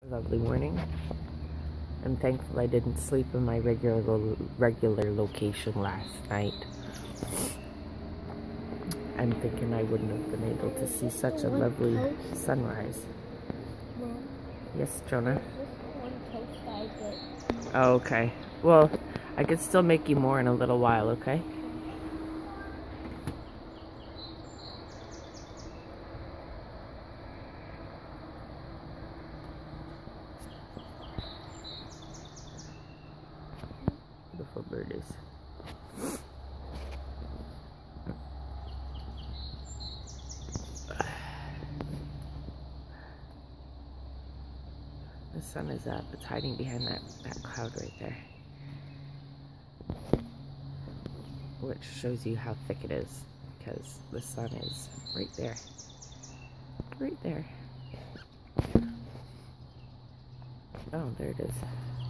Lovely morning. I'm thankful I didn't sleep in my regular location last night. I'm thinking I wouldn't have been able to see such a lovely sunrise. Mom, Yes, Jonah? just one toast I get. Oh, okay. Well, I could still make you more in a little while, okay? Beautiful birdies. The sun is up. It's hiding behind that cloud right there. Which shows you how thick it is, because the sun is right there. Right there. Oh, there it is.